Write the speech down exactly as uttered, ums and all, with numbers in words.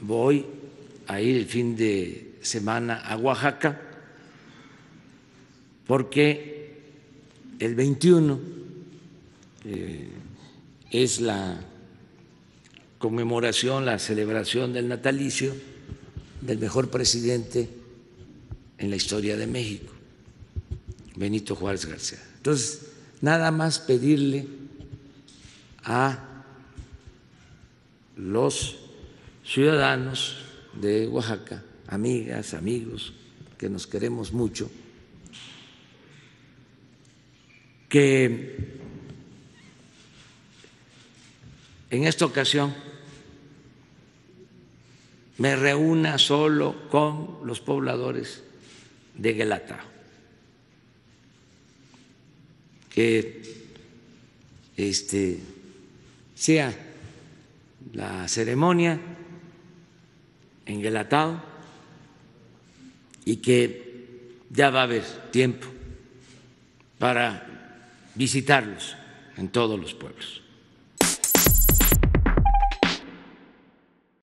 voy a ir el fin de semana a Oaxaca porque el veintiuno eh, es la conmemoración, la celebración del natalicio del mejor presidente en la historia de México, Benito Juárez García. Entonces, nada más pedirle a los ciudadanos de Oaxaca, amigas, amigos, que nos queremos mucho, que en esta ocasión me reúna solo con los pobladores de Guelatao, que este, sea la ceremonia en Guelatao y que ya va a haber tiempo para visitarlos en todos los pueblos.